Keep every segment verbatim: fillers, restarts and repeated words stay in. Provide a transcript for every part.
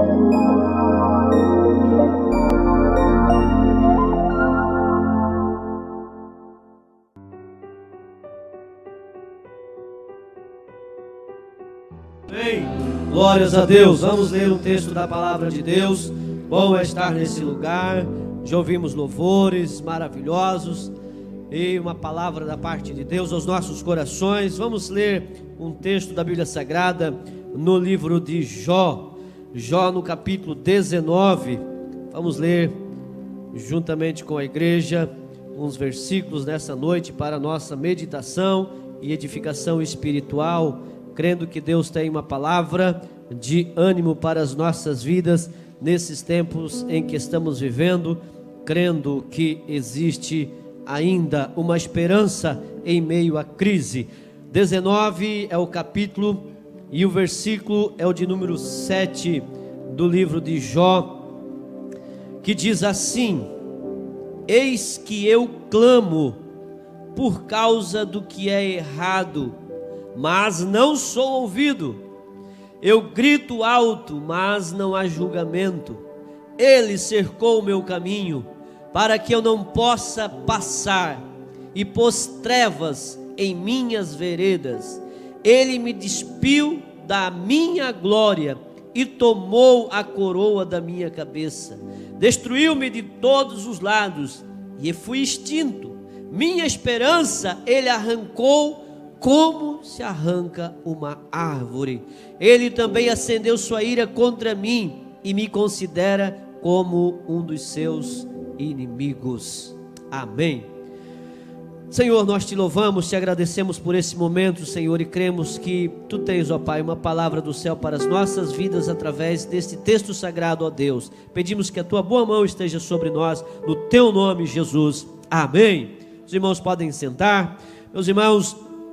Amém. Glórias a Deus. Vamos ler um texto da palavra de Deus. Bom é estar nesse lugar. Já ouvimos louvores maravilhosos e uma palavra da parte de Deus aos nossos corações. Vamos ler um texto da Bíblia Sagrada no livro de Jó. Jó no capítulo dezenove. Vamos ler juntamente com a igreja uns versículos nessa noite para a nossa meditação e edificação espiritual, crendo que Deus tem uma palavra de ânimo para as nossas vidas nesses tempos em que estamos vivendo, crendo que existe ainda uma esperança em meio à crise. dezenove é o capítulo e o versículo é o de número sete do livro de Jó, que diz assim: eis que eu clamo por causa do que é errado, mas não sou ouvido. Eu grito alto, mas não há julgamento. Ele cercou o meu caminho, para que eu não possa passar, e pôs trevas em minhas veredas. Ele me despiu da minha glória, e tomou a coroa da minha cabeça. Destruiu-me de todos os lados, e fui extinto. Minha esperança ele arrancou, como se arranca uma árvore. Ele também acendeu sua ira contra mim e me considera como um dos seus inimigos. Amém. Senhor, nós te louvamos, te agradecemos por esse momento, Senhor, e cremos que tu tens, ó Pai, uma palavra do céu para as nossas vidas através deste texto sagrado, ó Deus. Pedimos que a tua boa mão esteja sobre nós, no teu nome, Jesus. Amém. Os irmãos podem sentar. Meus irmãos,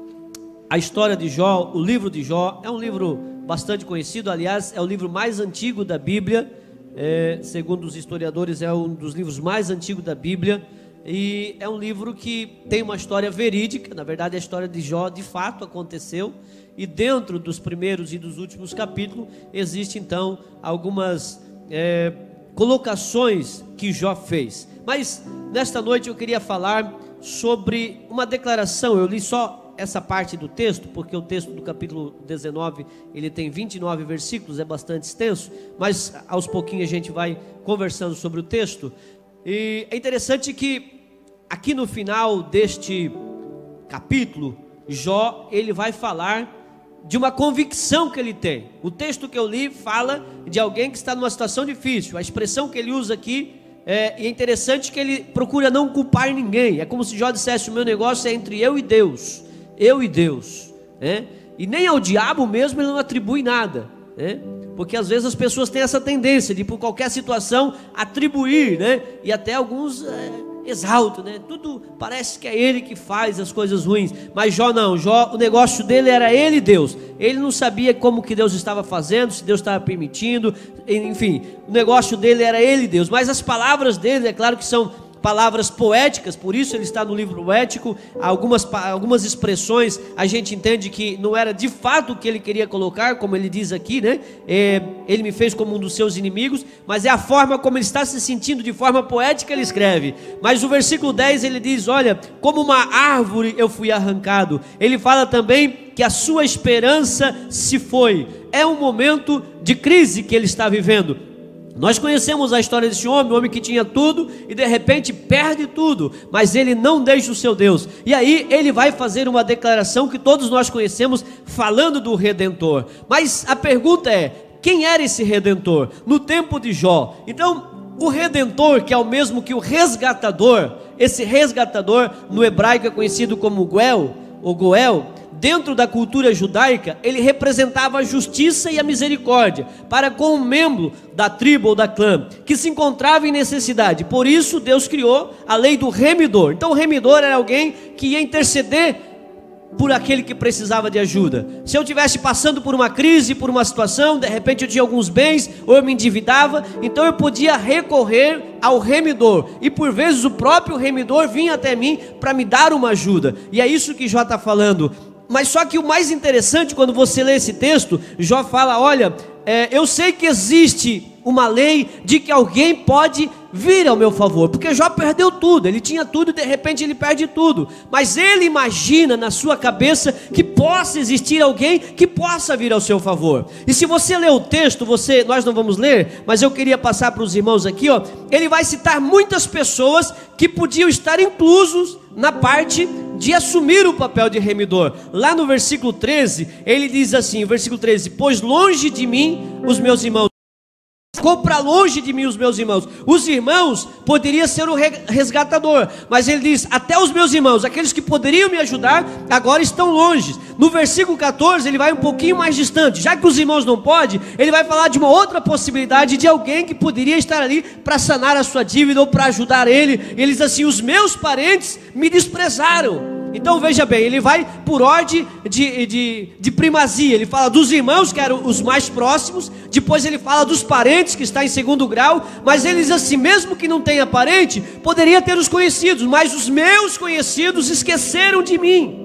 a história de Jó, o livro de Jó, é um livro bastante conhecido. Aliás, é o livro mais antigo da Bíblia, é, segundo os historiadores, é um dos livros mais antigos da Bíblia, e é um livro que tem uma história verídica. Na verdade, a história de Jó de fato aconteceu, e dentro dos primeiros e dos últimos capítulos existe então algumas é, colocações que Jó fez. Mas nesta noite eu queria falar sobre uma declaração. Eu li só essa parte do texto, porque o texto do capítulo dezenove, ele tem vinte e nove versículos, é bastante extenso, mas aos pouquinhos a gente vai conversando sobre o texto. E é interessante que aqui no final deste capítulo, Jó, ele vai falar de uma convicção que ele tem. O texto que eu li fala de alguém que está numa situação difícil. A expressão que ele usa aqui é, é interessante, que ele procura não culpar ninguém. É como se Jó dissesse: o meu negócio é entre eu e Deus. Eu e Deus, né? E nem ao diabo mesmo ele não atribui nada, né? Porque às vezes as pessoas têm essa tendência de, por qualquer situação, atribuir, né? E até alguns é, exaltam, né? Tudo parece que é ele que faz as coisas ruins. Mas Jó não. Jó, o negócio dele era ele e Deus. Ele não sabia como que Deus estava fazendo, se Deus estava permitindo, enfim, o negócio dele era ele e Deus. Mas as palavras dele, é claro que são palavras poéticas, por isso ele está no livro poético. Algumas, algumas expressões a gente entende que não era de fato o que ele queria colocar, como ele diz aqui, né? É, ele me fez como um dos seus inimigos, mas é a forma como ele está se sentindo, de forma poética ele escreve. Mas o versículo dez ele diz: olha, como uma árvore eu fui arrancado. Ele fala também que a sua esperança se foi. É um momento de crise que ele está vivendo. Nós conhecemos a história desse homem, um homem que tinha tudo e de repente perde tudo, mas ele não deixa o seu Deus. E aí ele vai fazer uma declaração que todos nós conhecemos, falando do Redentor. Mas a pergunta é: quem era esse Redentor? No tempo de Jó. Então, o Redentor, que é o mesmo que o resgatador, esse resgatador no hebraico é conhecido como Goel, ou Goel. Dentro da cultura judaica, ele representava a justiça e a misericórdia para com um membro da tribo ou da clã que se encontrava em necessidade. Por isso Deus criou a lei do remidor. Então o remidor era alguém que ia interceder por aquele que precisava de ajuda. Se eu estivesse passando por uma crise, por uma situação, de repente eu tinha alguns bens, ou eu me endividava, então eu podia recorrer ao remidor, e por vezes o próprio remidor vinha até mim para me dar uma ajuda. E é isso que Jó está falando. Mas só que o mais interessante, quando você lê esse texto, Jó fala: olha, é, eu sei que existe uma lei de que alguém pode vir ao meu favor, porque Jó perdeu tudo, ele tinha tudo e de repente ele perde tudo, mas ele imagina na sua cabeça que possa existir alguém que possa vir ao seu favor. E se você ler o texto, você, nós não vamos ler, mas eu queria passar para os irmãos aqui, ó, ele vai citar muitas pessoas que podiam estar inclusos na parte de assumir o papel de remidor. Lá no versículo treze, ele diz assim, versículo treze, pois longe de mim os meus irmãos, ficou para longe de mim os meus irmãos. Os irmãos poderiam ser o resgatador, mas ele diz, até os meus irmãos, aqueles que poderiam me ajudar, agora estão longe. No versículo quatorze, ele vai um pouquinho mais distante, já que os irmãos não podem, ele vai falar de uma outra possibilidade, de alguém que poderia estar ali para sanar a sua dívida, ou para ajudar ele. Ele diz assim, os meus parentes me desprezaram. Então veja bem, ele vai por ordem de, de, de primazia. Ele fala dos irmãos, que eram os mais próximos, depois ele fala dos parentes, que está em segundo grau, mas ele diz assim, mesmo que não tenha parente, poderia ter os conhecidos, mas os meus conhecidos esqueceram de mim.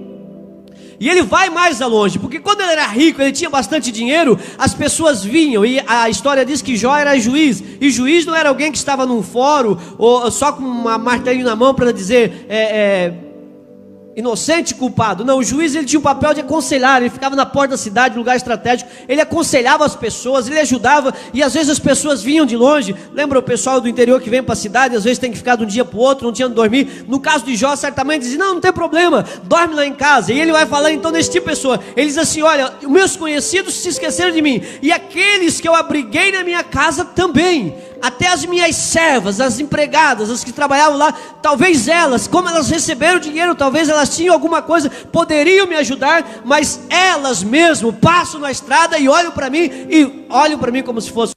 E ele vai mais longe, porque quando ele era rico, ele tinha bastante dinheiro, as pessoas vinham, e a história diz que Jó era juiz, e juiz não era alguém que estava num fórum, ou só com uma martelinho na mão para dizer, é... é inocente, culpado. Não, o juiz, ele tinha o papel de aconselhar. Ele ficava na porta da cidade, lugar estratégico, ele aconselhava as pessoas, ele ajudava. E às vezes as pessoas vinham de longe. Lembra o pessoal do interior que vem para a cidade, às vezes tem que ficar de um dia para o outro, não tinha onde dormir. No caso de Jó, certamente dizia, não, não tem problema, dorme lá em casa. E ele vai falar então desse tipo de pessoa. Ele diz assim, olha, meus conhecidos se esqueceram de mim, e aqueles que eu abriguei na minha casa também. Até as minhas servas, as empregadas, as que trabalhavam lá, talvez elas, como elas receberam dinheiro, talvez elas tinham alguma coisa, poderiam me ajudar, mas elas mesmo passam na estrada e olham para mim, e olham para mim como se fosse...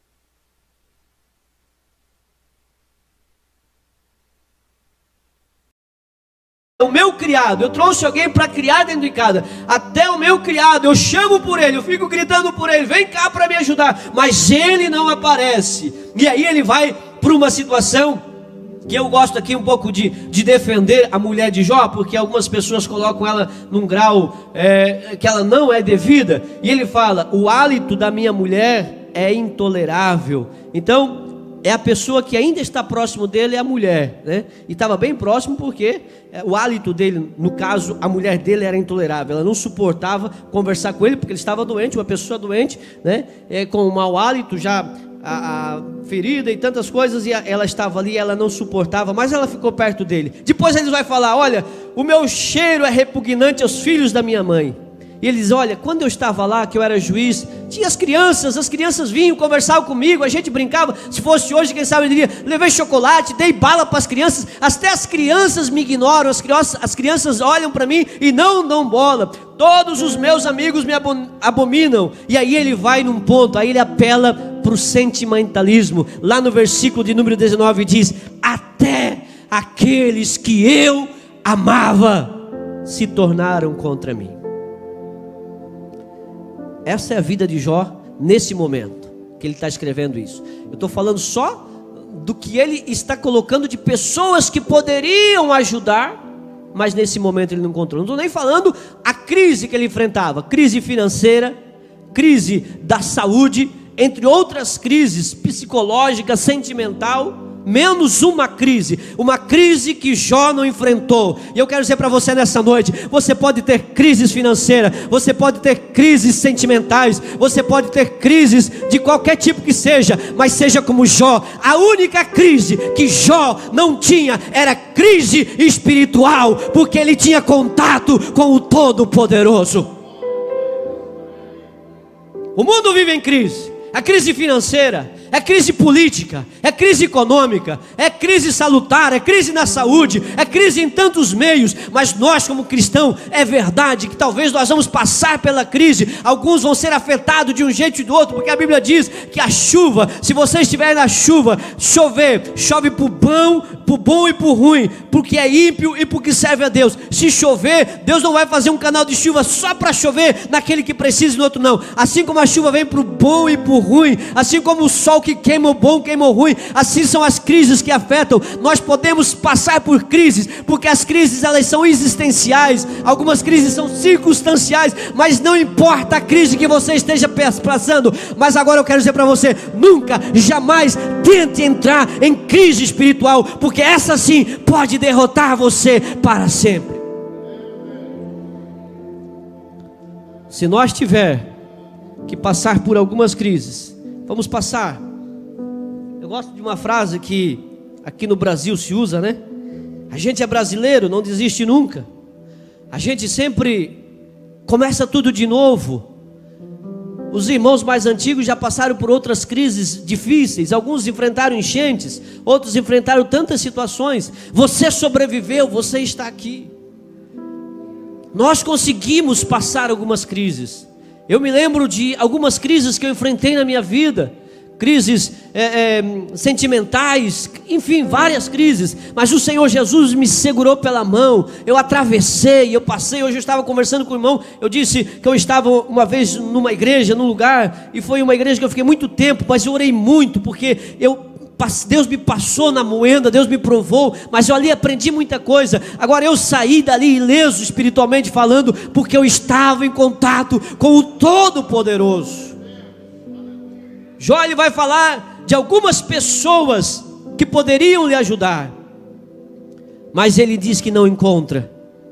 O meu criado, eu trouxe alguém para criar dentro de casa, até o meu criado, eu chamo por ele, eu fico gritando por ele, vem cá para me ajudar, mas ele não aparece. E aí ele vai para uma situação que eu gosto aqui um pouco de, de defender a mulher de Jó, porque algumas pessoas colocam ela num grau é, que ela não é devida, e ele fala, o hálito da minha mulher é intolerável. Então é a pessoa que ainda está próximo dele, é a mulher, né? E estava bem próximo porque o hálito dele, no caso, a mulher dele era intolerável. Ela não suportava conversar com ele, porque ele estava doente, uma pessoa doente, né? É, com um mau hálito, já a, a ferida e tantas coisas, e a, ela estava ali, ela não suportava, mas ela ficou perto dele. Depois ele vai falar, olha, o meu cheiro é repugnante aos filhos da minha mãe. E ele diz, olha, quando eu estava lá, que eu era juiz, tinha as crianças, as crianças vinham, conversavam comigo, a gente brincava. Se fosse hoje, quem sabe eu diria, levei chocolate, dei bala para as crianças, até as crianças me ignoram, as crianças, as crianças olham para mim e não dão bola. Todos os meus amigos me abominam. E aí ele vai num ponto, aí ele apela para o sentimentalismo. Lá no versículo de número dezenove diz, até aqueles que eu amava se tornaram contra mim. Essa é a vida de Jó nesse momento que ele está escrevendo isso. Eu estou falando só do que ele está colocando de pessoas que poderiam ajudar, mas nesse momento ele não encontrou. Não estou nem falando a crise que ele enfrentava, crise financeira, crise da saúde, entre outras crises psicológicas, sentimental. Menos uma crise, uma crise que Jó não enfrentou. E eu quero dizer para você nessa noite, você pode ter crises financeiras, você pode ter crises sentimentais, você pode ter crises de qualquer tipo que seja, mas seja como Jó, a única crise que Jó não tinha era crise espiritual, porque ele tinha contato com o Todo-Poderoso. O mundo vive em crise, a crise financeira, é crise política, é crise econômica, é crise salutar, é crise na saúde, é crise em tantos meios. Mas nós como cristãos, é verdade que talvez nós vamos passar pela crise. Alguns vão ser afetados de um jeito e do outro, porque a Bíblia diz que a chuva, se você estiver na chuva, chover, chove para o bom, para o bom e para o ruim, porque é ímpio e porque serve a Deus. Se chover, Deus não vai fazer um canal de chuva só para chover naquele que precisa e no outro não. Assim como a chuva vem para o bom e para o ruim, assim como o sol mal que queima o bom, queima o ruim. Assim são as crises que afetam. Nós podemos passar por crises, porque as crises elas são existenciais, algumas crises são circunstanciais, mas não importa a crise que você esteja passando. Mas agora eu quero dizer para você: nunca, jamais tente entrar em crise espiritual, porque essa sim pode derrotar você para sempre. Se nós tiver que passar por algumas crises, vamos passar. Eu gosto de uma frase que aqui no Brasil se usa, né? A gente é brasileiro, não desiste nunca. A gente sempre começa tudo de novo. Os irmãos mais antigos já passaram por outras crises difíceis. Alguns enfrentaram enchentes, outros enfrentaram tantas situações. Você sobreviveu, você está aqui. Nós conseguimos passar algumas crises. Eu me lembro de algumas crises que eu enfrentei na minha vida. Crises é, é, sentimentais, enfim, várias crises. Mas o Senhor Jesus me segurou pela mão. Eu atravessei, eu passei. Hoje eu estava conversando com o irmão. Eu disse que eu estava uma vez numa igreja, num lugar, e foi uma igreja que eu fiquei muito tempo, mas eu orei muito, porque eu... Deus me passou na moenda, Deus me provou, mas eu ali aprendi muita coisa. Agora eu saí dali ileso espiritualmente falando, porque eu estava em contato com o Todo-Poderoso. Jó, ele vai falar de algumas pessoas que poderiam lhe ajudar, mas ele diz que não encontra.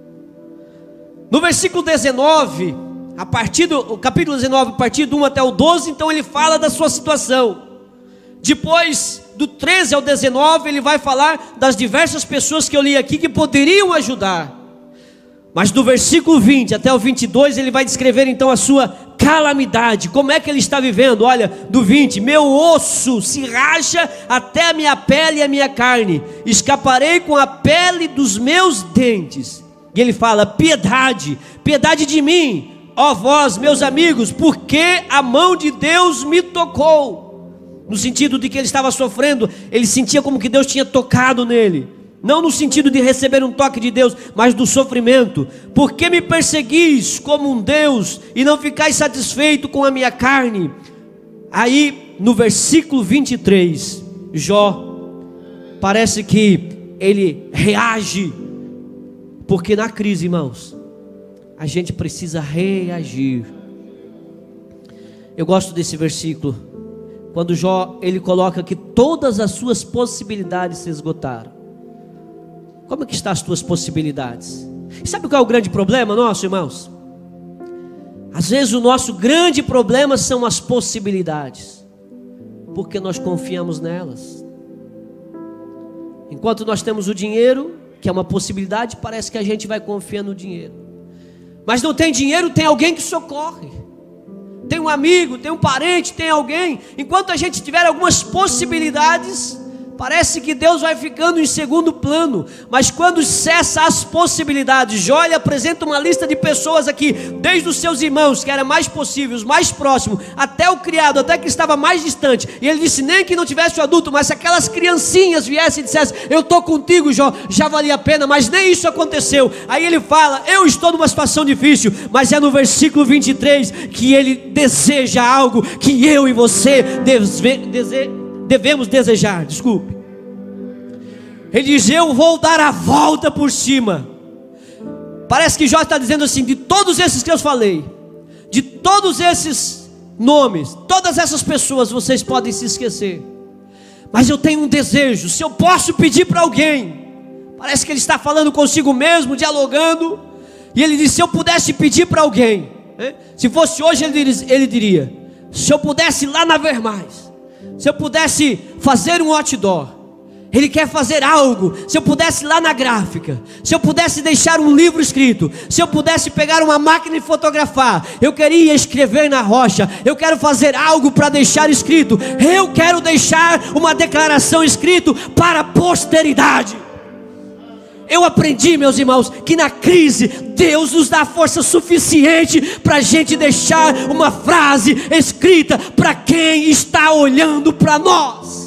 No versículo dezenove, a partir do capítulo dezenove, a partir do um até o doze, então ele fala da sua situação. Depois do treze ao dezenove, ele vai falar das diversas pessoas que eu li aqui que poderiam ajudar. Mas do versículo vinte até o vinte e dois, ele vai descrever então a sua calamidade. Como é que ele está vivendo? Olha, do vinte: meu osso se racha até a minha pele e a minha carne, escaparei com a pele dos meus dentes. E ele fala: piedade, piedade de mim, ó vós meus amigos, porque a mão de Deus me tocou. No sentido de que ele estava sofrendo, ele sentia como que Deus tinha tocado nele. Não no sentido de receber um toque de Deus, mas do sofrimento. Por que me perseguis como um Deus e não ficais satisfeito com a minha carne? Aí no versículo vinte e três, Jó, parece que ele reage. Porque na crise, irmãos, a gente precisa reagir. Eu gosto desse versículo, quando Jó, ele coloca que todas as suas possibilidades se esgotaram. Como é que estão as tuas possibilidades? E sabe qual é o grande problema nosso, irmãos? Às vezes o nosso grande problema são as possibilidades, porque nós confiamos nelas. Enquanto nós temos o dinheiro, que é uma possibilidade, parece que a gente vai confiar no dinheiro. Mas não tem dinheiro, tem alguém que socorre. Tem um amigo, tem um parente, tem alguém. Enquanto a gente tiver algumas possibilidades, parece que Deus vai ficando em segundo plano. Mas quando cessa as possibilidades, Jó apresenta uma lista de pessoas aqui, desde os seus irmãos, que era mais possível, os mais próximos, até o criado, até que estava mais distante. E ele disse: nem que não tivesse o adulto, mas se aquelas criancinhas viessem e dissessem: eu estou contigo, Jó, já valia a pena. Mas nem isso aconteceu. Aí ele fala: eu estou numa situação difícil. Mas é no versículo vinte e três que ele deseja algo que eu e você deve, dese, devemos desejar. Desculpe. Ele diz: eu vou dar a volta por cima. Parece que Jó está dizendo assim: de todos esses que eu falei, de todos esses nomes, todas essas pessoas vocês podem se esquecer, mas eu tenho um desejo. Se eu posso pedir para alguém, parece que ele está falando consigo mesmo, dialogando. E ele diz: se eu pudesse pedir para alguém, né? Se fosse hoje ele diria, ele diria: se eu pudesse ir lá na Vermais, se eu pudesse fazer um outdoor. Ele quer fazer algo. Se eu pudesse ir lá na gráfica, se eu pudesse deixar um livro escrito, se eu pudesse pegar uma máquina e fotografar, eu queria escrever na rocha. Eu quero fazer algo para deixar escrito. Eu quero deixar uma declaração escrita para a posteridade. Eu aprendi, meus irmãos, que na crise Deus nos dá força suficiente para a gente deixar uma frase escrita para quem está olhando para nós.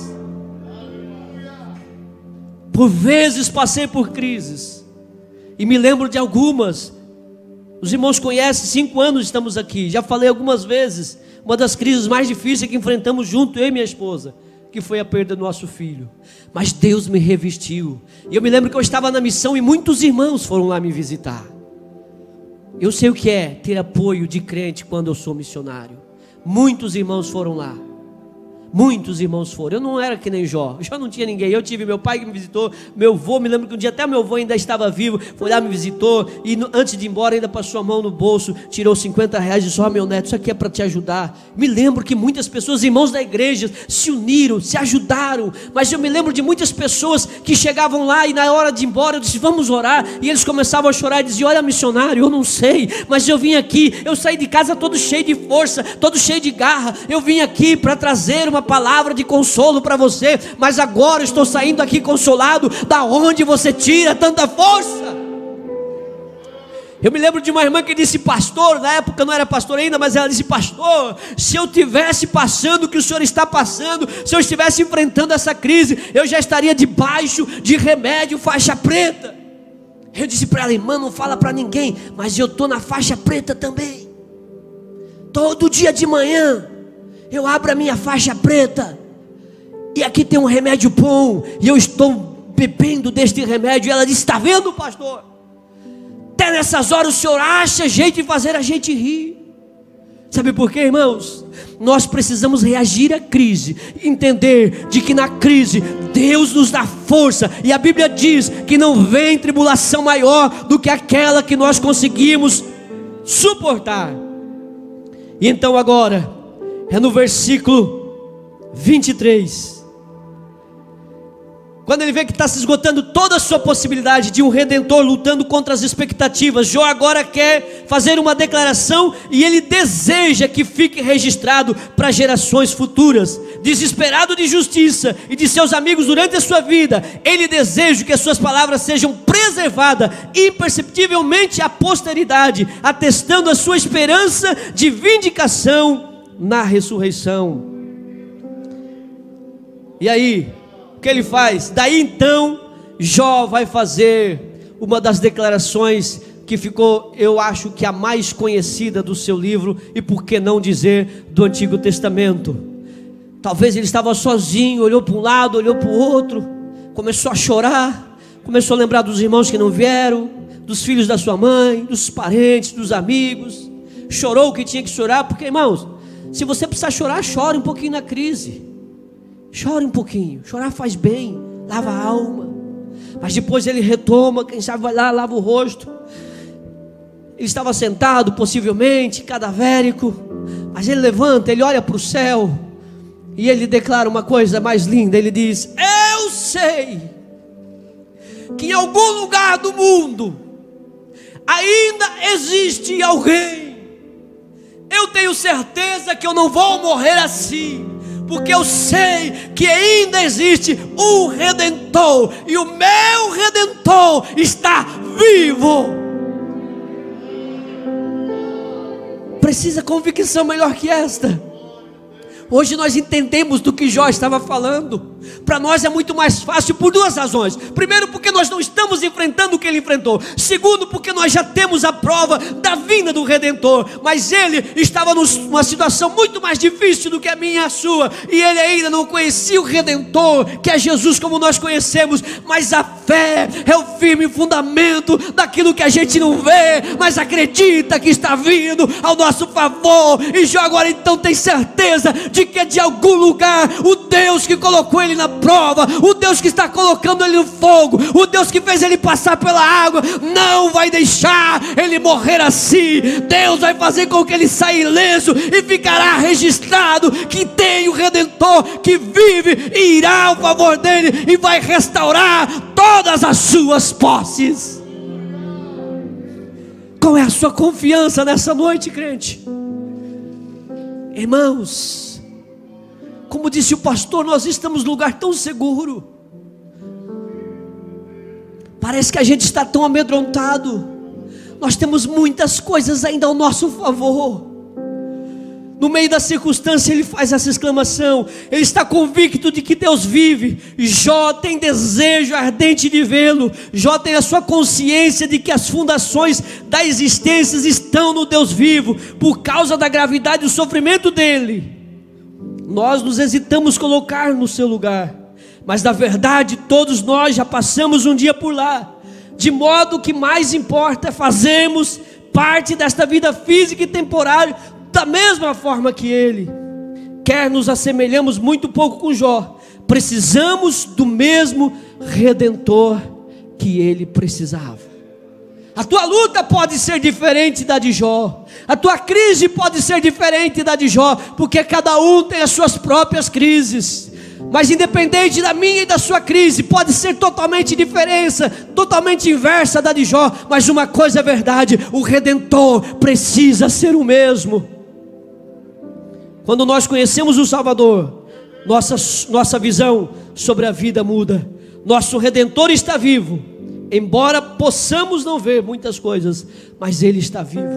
Por vezes passei por crises e me lembro de algumas. Os irmãos conhecem, cinco anos estamos aqui. Já falei algumas vezes. uma das crises mais difíceis que enfrentamos junto, eu e minha esposa, que foi a perda do nosso filho. Mas Deus me revestiu. E eu me lembro que eu estava na missão e muitos irmãos foram lá me visitar. Eu sei o que é ter apoio de crente quando eu sou missionário. Muitos irmãos foram lá. Muitos irmãos foram. Eu não era que nem Jó. Jó não tinha ninguém. Eu tive meu pai que me visitou, meu avô, me lembro que um dia até meu avô ainda estava vivo, foi lá, me visitou, e no, antes de ir embora ainda passou a mão no bolso, tirou cinquenta reais e disse: ó, meu neto, isso aqui é para te ajudar. Me lembro que muitas pessoas, irmãos da igreja, se uniram, se ajudaram. Mas eu me lembro de muitas pessoas que chegavam lá e na hora de ir embora eu disse: vamos orar. E eles começavam a chorar e diziam: olha, missionário, eu não sei, mas eu vim aqui, eu saí de casa todo cheio de força, todo cheio de garra. Eu vim aqui para trazer uma palavra de consolo para você, mas agora estou saindo aqui consolado. Da onde você tira tanta força? Eu me lembro de uma irmã que disse: pastor, na época não era pastor ainda, mas ela disse: pastor, se eu tivesse passando o que o senhor está passando, se eu estivesse enfrentando essa crise, eu já estaria debaixo de remédio faixa preta. Eu disse para ela: irmã, não fala para ninguém, mas eu estou na faixa preta também. Todo dia de manhã eu abro a minha faixa preta, e aqui tem um remédio bom, e eu estou bebendo deste remédio. E ela disse: está vendo, pastor? Até nessas horas o senhor acha jeito de fazer a gente rir. Sabe por quê, irmãos? Nós precisamos reagir à crise, entender de que na crise Deus nos dá força, e a Bíblia diz que não vem tribulação maior do que aquela que nós conseguimos suportar. E então agora é no versículo vinte e três, quando ele vê que está se esgotando toda a sua possibilidade de um redentor lutando contra as expectativas, Jó agora quer fazer uma declaração, e ele deseja que fique registrado para gerações futuras. Desesperado de justiça e de seus amigos durante a sua vida, ele deseja que as suas palavras sejam preservadas imperceptivelmente à posteridade, atestando a sua esperança de vindicação na ressurreição. E aí, o que ele faz? Daí então, Jó vai fazer uma das declarações que ficou, eu acho que a mais conhecida do seu livro, e por que não dizer do Antigo Testamento. Talvez ele estava sozinho, olhou para um lado, olhou para o outro, começou a chorar, começou a lembrar dos irmãos que não vieram, dos filhos da sua mãe, dos parentes, dos amigos. Chorou o que tinha que chorar, porque, irmãos, se você precisar chorar, chore um pouquinho na crise. Chore um pouquinho, chorar faz bem, lava a alma. Mas depois ele retoma, quem sabe vai lá, lava o rosto. Ele estava sentado, possivelmente, cadavérico, mas ele levanta, ele olha para o céu, e ele declara uma coisa mais linda. Ele diz: eu sei que em algum lugar do mundo ainda existe alguém. Eu tenho certeza que eu não vou morrer assim, porque eu sei que ainda existe um Redentor, e o meu Redentor está vivo. Precisa convicção melhor que esta? Hoje nós entendemos do que Jó estava falando. Para nós é muito mais fácil por duas razões. Primeiro, porque nós não estamos enfrentando o que ele enfrentou. Segundo, porque nós já temos a prova da vinda do Redentor. Mas ele estava numa situação muito mais difícil do que a minha e a sua, e ele ainda não conhecia o Redentor, que é Jesus como nós conhecemos. Mas a fé é o firme fundamento daquilo que a gente não vê, mas acredita que está vindo ao nosso favor. E Jó agora então tem certeza de que é de algum lugar o Deus que colocou ele na prova, o Deus que está colocando ele no fogo, o Deus que fez ele passar pela água, não vai deixar ele morrer assim. Deus vai fazer com que ele saia ileso, e ficará registrado que tem o Redentor que vive e irá ao favor dele e vai restaurar todas as suas posses. Qual é a sua confiança nessa noite, crente? Irmãos, como disse o pastor, nós estamos num lugar tão seguro. Parece que a gente está tão amedrontado. Nós temos muitas coisas ainda ao nosso favor. No meio da circunstância ele faz essa exclamação. Ele está convicto de que Deus vive. Jó tem desejo ardente de vê-lo. Jó tem a sua consciência de que as fundações da existência estão no Deus vivo, por causa da gravidade do sofrimento dele. Nós nos hesitamos colocar no seu lugar, mas na verdade todos nós já passamos um dia por lá. De modo que mais importa é fazermos parte desta vida física e temporária da mesma forma que ele. Quer nos assemelhamos muito pouco com Jó, precisamos do mesmo Redentor que ele precisava. A tua luta pode ser diferente da de Jó, a tua crise pode ser diferente da de Jó, porque cada um tem as suas próprias crises. Mas independente da minha e da sua crise, pode ser totalmente diferente, totalmente inversa da de Jó. Mas uma coisa é verdade: o Redentor precisa ser o mesmo. Quando nós conhecemos o Salvador, nossa, nossa visão sobre a vida muda. Nosso Redentor está vivo, embora possamos não ver muitas coisas, mas Ele está vivo.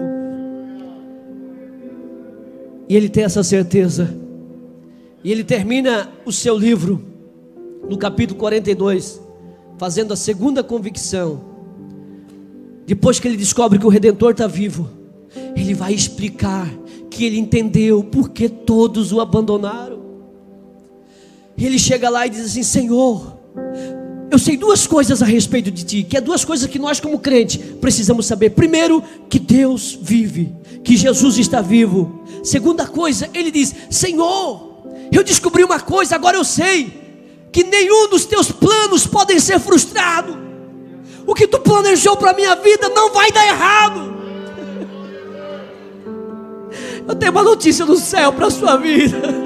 E ele tem essa certeza. E ele termina o seu livro no capítulo quarenta e dois, fazendo a segunda convicção. Depois que ele descobre que o Redentor está vivo, ele vai explicar que ele entendeu porque todos o abandonaram. E ele chega lá e diz assim: Senhor, eu sei duas coisas a respeito de ti, que é duas coisas que nós como crente precisamos saber. Primeiro, que Deus vive, que Jesus está vivo. Segunda coisa, ele diz: Senhor, eu descobri uma coisa, agora eu sei que nenhum dos teus planos podem ser frustrado. O que tu planejou para a minha vida não vai dar errado. Eu tenho uma notícia do céu para a sua vida.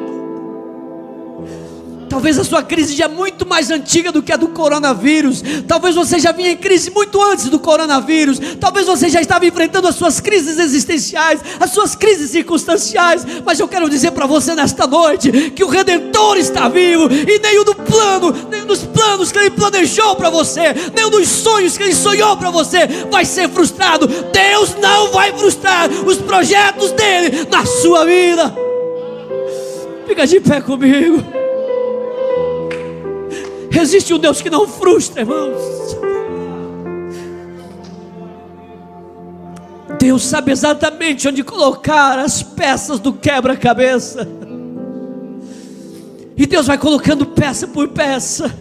Talvez a sua crise já é muito mais antiga do que a do coronavírus. Talvez você já vinha em crise muito antes do coronavírus. Talvez você já estava enfrentando as suas crises existenciais, as suas crises circunstanciais. Mas eu quero dizer para você nesta noite que o Redentor está vivo. E nenhum do plano, nenhum dos planos que Ele planejou para você, nenhum dos sonhos que Ele sonhou para você vai ser frustrado. Deus não vai frustrar os projetos dEle na sua vida. Fica de pé comigo. Existe um Deus que não frustra, irmãos. Deus sabe exatamente onde colocar as peças do quebra-cabeça. E Deus vai colocando peça por peça.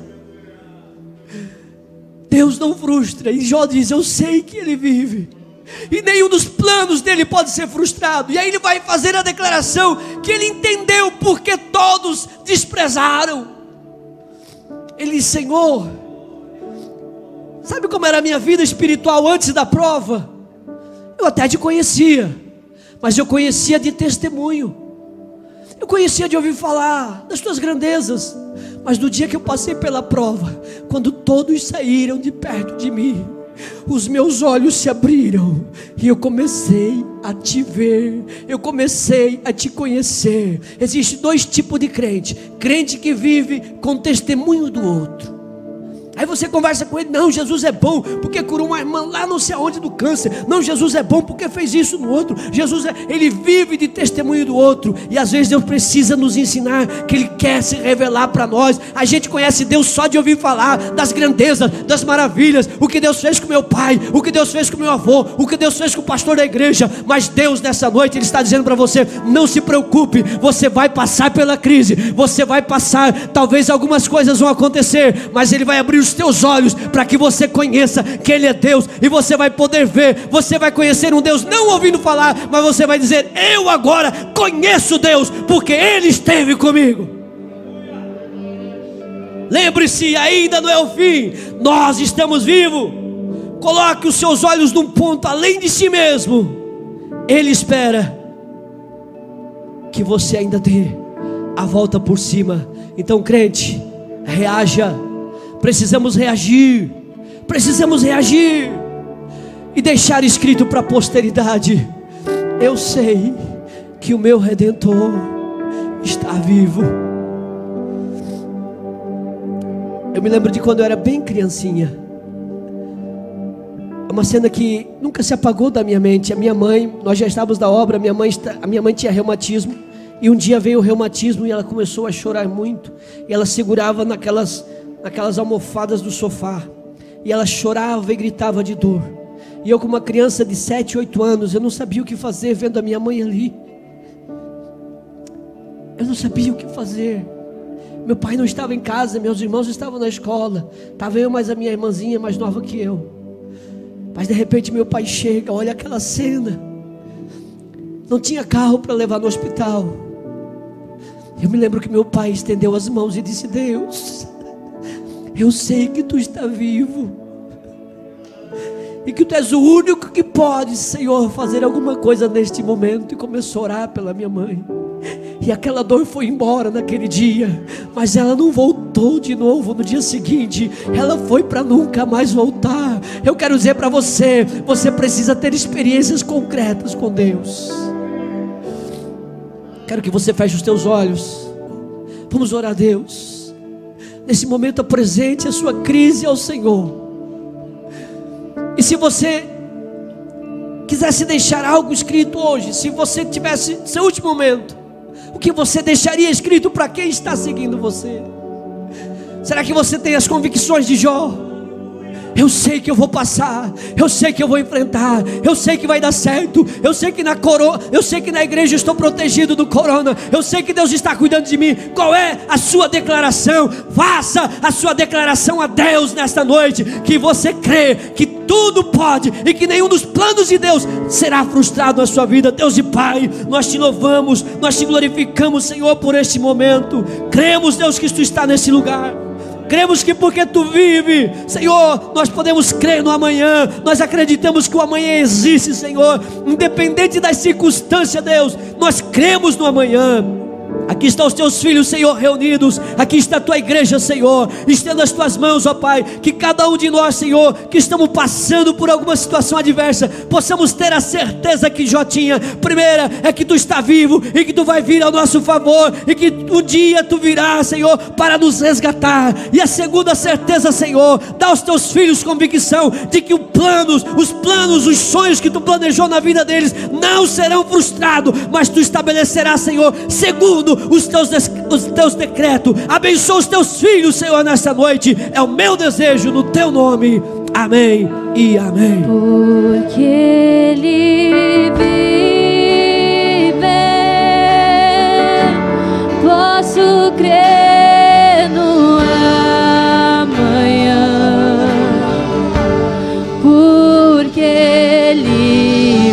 Deus não frustra. E Jó diz: eu sei que Ele vive, e nenhum dos planos dele pode ser frustrado. E aí ele vai fazer a declaração que ele entendeu porque todos desprezaram. Ele diz: Senhor, sabe como era a minha vida espiritual antes da prova? Eu até te conhecia, mas eu conhecia de testemunho. Eu conhecia de ouvir falar das tuas grandezas. Mas no dia que eu passei pela prova, quando todos saíram de perto de mim, os meus olhos se abriram e eu comecei a te ver, eu comecei a te conhecer. Existem dois tipos de crente: crente que vive com testemunho do outro. Aí você conversa com ele: não, Jesus é bom porque curou uma irmã lá não sei aonde do câncer. Não, Jesus é bom porque fez isso no outro. Jesus é, ele vive de testemunho do outro. E às vezes Deus precisa nos ensinar que Ele quer se revelar para nós. A gente conhece Deus só de ouvir falar das grandezas, das maravilhas, o que Deus fez com meu pai, o que Deus fez com meu avô, o que Deus fez com o pastor da igreja. Mas Deus nessa noite Ele está dizendo para você: não se preocupe, você vai passar pela crise, você vai passar, talvez algumas coisas vão acontecer, mas Ele vai abrir os teus olhos para que você conheça que Ele é Deus. E você vai poder ver, você vai conhecer um Deus não ouvindo falar, mas você vai dizer: eu agora conheço Deus porque Ele esteve comigo. Lembre-se, ainda não é o fim, nós estamos vivos. Coloque os seus olhos num ponto além de si mesmo. Ele espera que você ainda dê a volta por cima. Então, crente, reaja. Precisamos reagir, precisamos reagir e deixar escrito para a posteridade: eu sei que o meu Redentor está vivo. Eu me lembro de quando eu era bem criancinha. É uma cena que nunca se apagou da minha mente. A minha mãe, nós já estávamos na obra, a minha mãe, a minha mãe tinha reumatismo. E um dia veio o reumatismo e ela começou a chorar muito. E ela segurava naquelas, naquelas almofadas do sofá. E ela chorava e gritava de dor. E eu, como uma criança de sete, oito anos, eu não sabia o que fazer vendo a minha mãe ali. Eu não sabia o que fazer. Meu pai não estava em casa, meus irmãos estavam na escola. Estava eu mais a minha irmãzinha mais nova que eu. Mas de repente meu pai chega, olha aquela cena. Não tinha carro para levar no hospital. Eu me lembro que meu pai estendeu as mãos e disse: Deus, eu sei que tu está vivo. E que tu és o único que pode, Senhor, fazer alguma coisa neste momento. E começou a orar pela minha mãe. E aquela dor foi embora naquele dia, mas ela não voltou de novo no dia seguinte. Ela foi para nunca mais voltar. Eu quero dizer para você, você precisa ter experiências concretas com Deus. Quero que você feche os teus olhos. Vamos orar a Deus. Nesse momento apresente a sua crise ao Senhor. E se você quisesse deixar algo escrito hoje, se você tivesse seu último momento, o que você deixaria escrito para quem está seguindo você? Será que você tem as convicções de Jó? Eu sei que eu vou passar, eu sei que eu vou enfrentar, eu sei que vai dar certo, eu sei que na coro... eu sei que na igreja estou protegido do corona, eu sei que Deus está cuidando de mim. Qual é a sua declaração? Faça a sua declaração a Deus nesta noite, que você crê que tudo pode e que nenhum dos planos de Deus será frustrado na sua vida. Deus e Pai, nós te louvamos, nós te glorificamos, Senhor, por este momento. Cremos, Deus, que tu está nesse lugar. Cremos que porque tu vive, Senhor, nós podemos crer no amanhã. Nós acreditamos que o amanhã existe, Senhor, independente das circunstâncias, Deus, nós cremos no amanhã. Aqui estão os teus filhos, Senhor, reunidos. Aqui está a tua igreja, Senhor. Estenda as tuas mãos, ó Pai. Que cada um de nós, Senhor, que estamos passando por alguma situação adversa, possamos ter a certeza que Jó tinha. Primeira é que tu está vivo e que tu vai vir ao nosso favor, e que um dia tu virás, Senhor, para nos resgatar. E a segunda certeza, Senhor, dá aos teus filhos convicção de que os planos, os planos, os sonhos que tu planejou na vida deles não serão frustrados, mas tu estabelecerás, Senhor, segundo os teus, os teus decretos. Abençoa os teus filhos, Senhor, nesta noite. É o meu desejo no teu nome. Amém e amém. Porque Ele vive, posso crer no amanhã. Porque Ele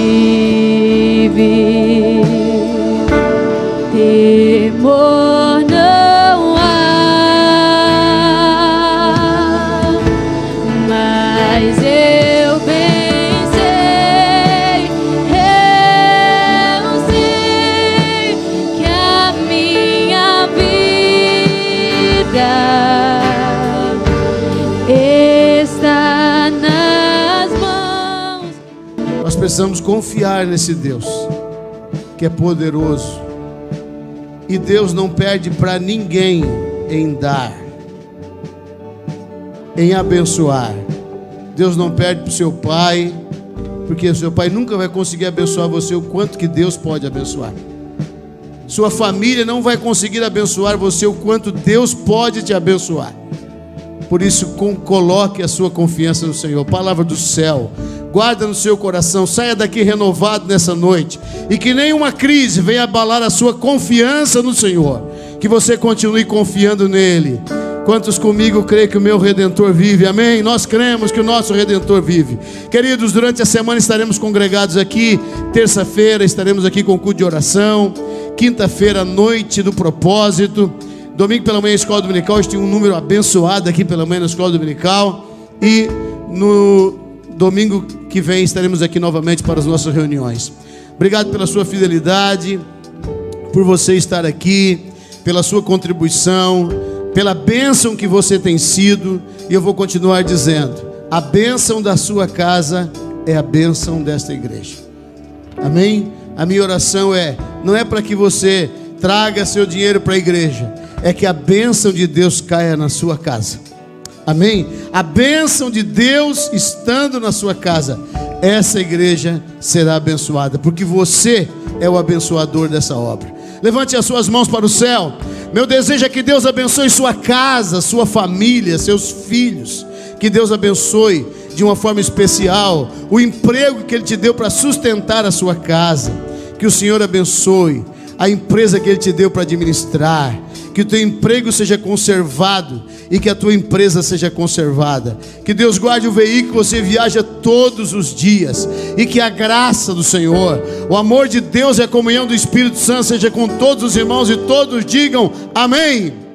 vive, temor não há, mas eu bem sei, eu sei que a minha vida está nas mãos. Nós precisamos confiar nesse Deus que é poderoso. E Deus não perde para ninguém em dar, em abençoar. Deus não perde para o seu pai, porque o seu pai nunca vai conseguir abençoar você o quanto que Deus pode abençoar. Sua família não vai conseguir abençoar você o quanto Deus pode te abençoar. Por isso, com, coloque a sua confiança no Senhor. Palavra do céu, guarda no seu coração. Saia daqui renovado nessa noite, e que nenhuma crise venha abalar a sua confiança no Senhor. Que você continue confiando nele. Quantos comigo creem que o meu Redentor vive? Amém? Nós cremos que o nosso Redentor vive. Queridos, durante a semana estaremos congregados aqui. Terça-feira estaremos aqui com culto de oração. Quinta-feira, noite do propósito. Domingo pela manhã, escola dominical. Hoje tem um número abençoado aqui pela manhã na escola dominical. E no domingo que vem estaremos aqui novamente para as nossas reuniões. Obrigado pela sua fidelidade, por você estar aqui, pela sua contribuição, pela bênção que você tem sido. E eu vou continuar dizendo: a bênção da sua casa é a bênção desta igreja. Amém? A minha oração é, não é para que você traga seu dinheiro para a igreja, é que a bênção de Deus caia na sua casa. Amém? A bênção de Deus estando na sua casa, essa igreja será abençoada, porque você é o abençoador dessa obra. Levante as suas mãos para o céu. Meu desejo é que Deus abençoe sua casa, sua família, seus filhos. Que Deus abençoe de uma forma especial o emprego que Ele te deu para sustentar a sua casa. Que o Senhor abençoe a empresa que Ele te deu para administrar. Que o teu emprego seja conservado e que a tua empresa seja conservada. Que Deus guarde o veículo que você viaja todos os dias, e que a graça do Senhor, o amor de Deus e a comunhão do Espírito Santo seja com todos os irmãos, e todos digam amém.